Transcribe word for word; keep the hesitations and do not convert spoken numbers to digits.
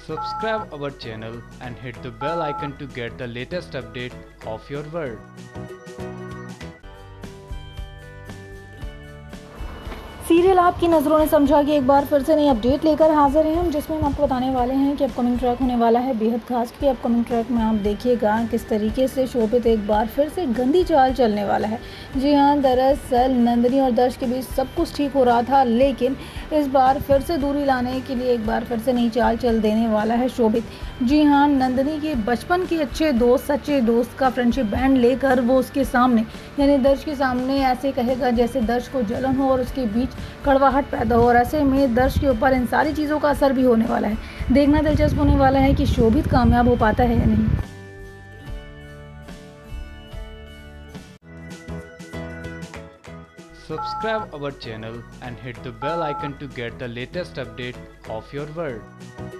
Subscribe our channel and hit the bell icon to get the latest update of your world. Serial आपकी नज़रों ने समझा कि एक बार फिर से नई अपडेट लेकर हाजिर हैं हम, जिसमें हम आपको बताने वाले हैं कि अपकमिंग ट्रैक होने वाला है बेहद खास। कि अपकमिंग ट्रैक में आप देखिएगा किस तरीके से शोभित एक बार फिर से गंदी चाल चलने वाला है। जी हाँ, दरअसल नंदिनी और दर्श के बीच सब कुछ ठीक हो रहा था, लेकिन इस बार फिर से दूरी लाने के लिए एक बार फिर से नई चाल चल देने वाला है शोभित। जी हाँ, नंदिनी के बचपन के अच्छे दोस्त सच्चे दोस्त का फ्रेंडशिप बैंड लेकर वो उसके सामने यानी दर्श के सामने ऐसे कहेगा जैसे दर्श को जलन हो और उसके बीच कड़वाहट पैदा हो, और ऐसे में दर्श के ऊपर इन सारी चीज़ों का असर भी होने वाला है। देखना दिलचस्प होने वाला है कि शोभित कामयाब हो पाता है या नहीं। Subscribe our channel and hit the bell icon to get the latest update of your world.